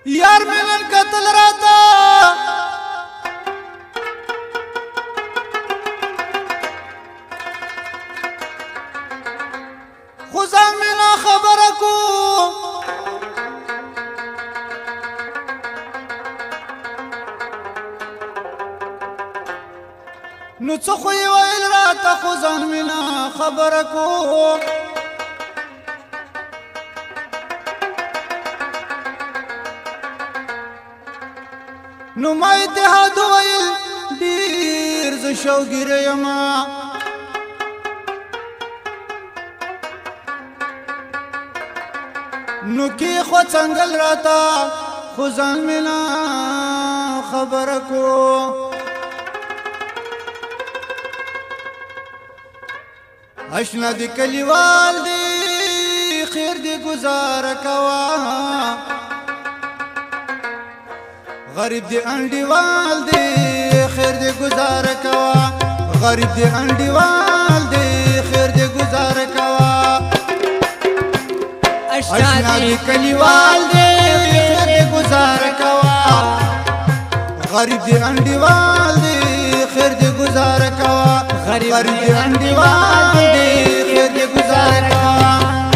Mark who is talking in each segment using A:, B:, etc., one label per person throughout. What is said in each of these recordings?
A: यार मिलन कतल राता खुदा मिला खबर को नुचखोي ويل راتا खुदा मिला खबर को نو ما اتحاد ویل دیر ز شوګر یما نو کی خو څنګل راتا خو ځان منا خبر کو اشنا دی کلیوال دی خیر دی گزار کوا غریب دی انډیوال دی خیر دی گزار کوا غریب دی انډیوال دی خیر دی گزار کوا اشنا دی کلیوال دی خیر دی گزار کوا غریب دی انډیوال دی خیر دی گزار کوا غریب دی انډیوال دی خیر دی گزار کوا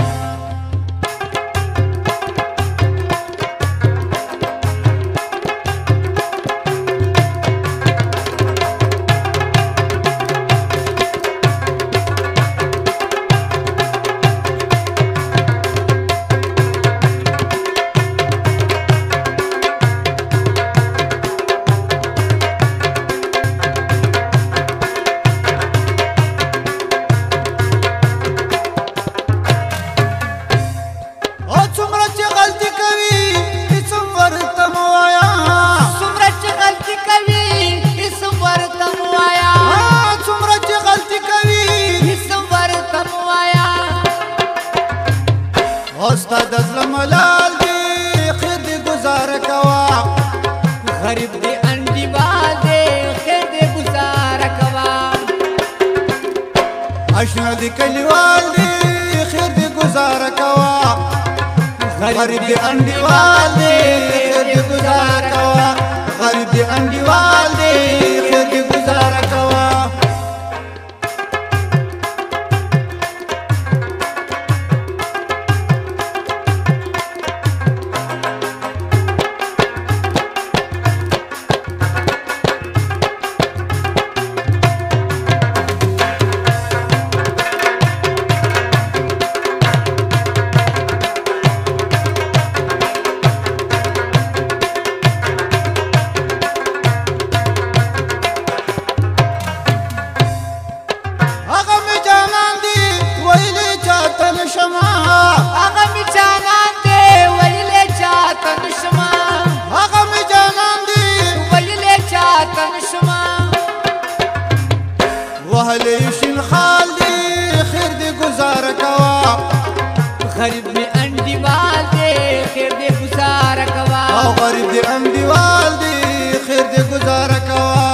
A: استاد ظلم لال دی خیر دی گزار کوا غریب دی انڈی بال دی خیر دی گزار کوا اشنا دی کلیوال دی خیر دی گزار کوا غریب دی انڈی بال دی خیر دی گزار کوا غریب دی انڈی بال دی خیر دی گزار کوا وهليشن خالي خير دي گزار کوا غریب دی انڈی وال دی خیر دی گزار کوا او غریب دی انڈی وال دی خیر دی گزار کوا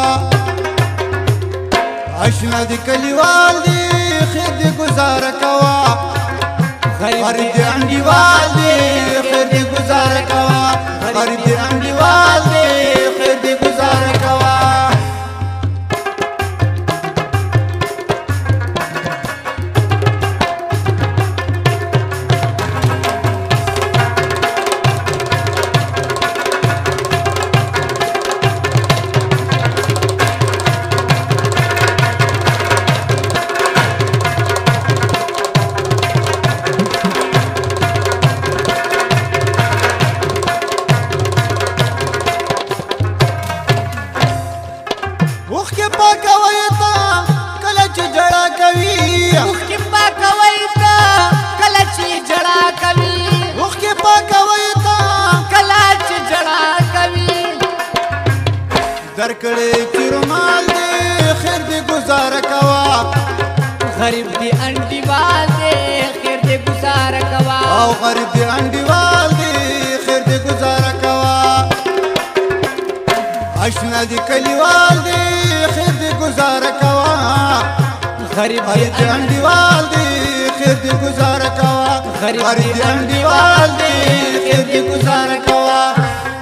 A: اشنا دی کلیوال دی خیر دی گزار کوا غریب دی انڈی وال دی خیر دی گزار کوا غریب دی انڈی وال دی خیر دی گزار کوا درکڑے چرمال دے خیر دی گزار کوا غریب دی انڈی وال دے خیر دی گزار کوا او غریب دی انڈی وال دے خیر دی گزار کوا اشنا دی کلیوال دے خیر دی گزار کوا غریب دی انڈی وال دے خیر دی گزار کوا غریب دی انڈی وال دے خیر دی گزار کوا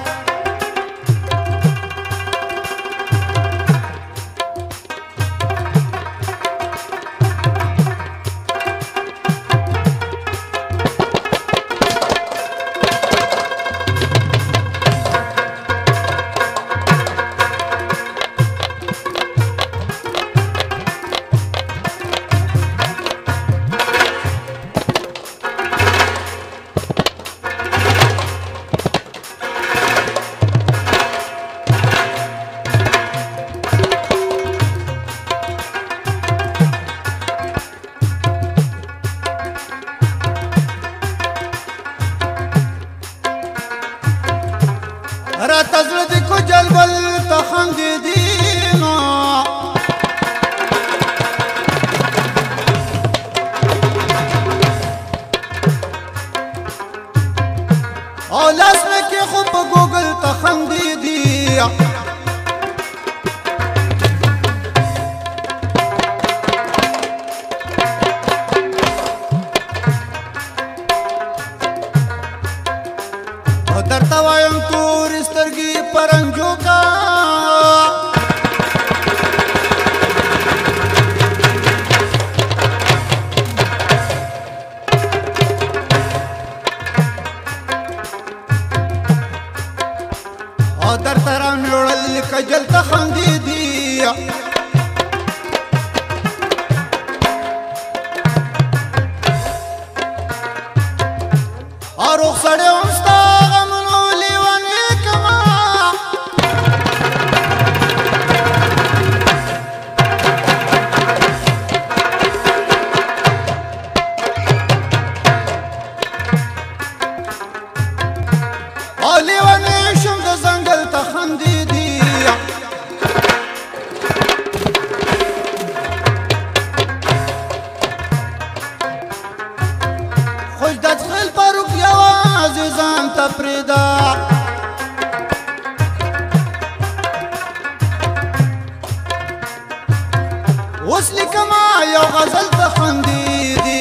A: اوس لیکما یو غزل ته خندېږي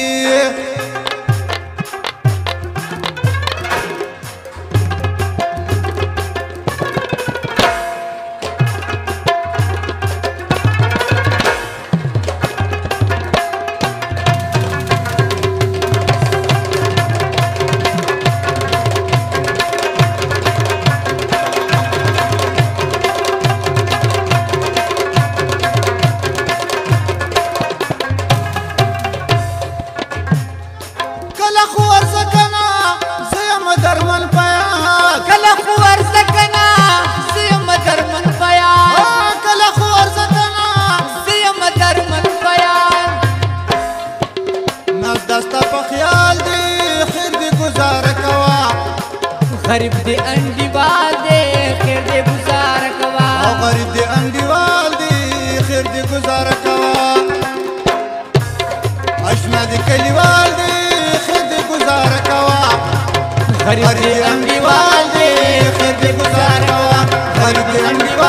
B: غریب دی انډیوال دی خیر دی گزاره کوا
A: غریب دی انډیوال دی خیر دی گزاره کوا اشنا دی کلیوال دی خیر دی گزاره کوا
B: غریب دی انډیوال دی خیر دی گزاره کوا
A: غریب دی انډیوال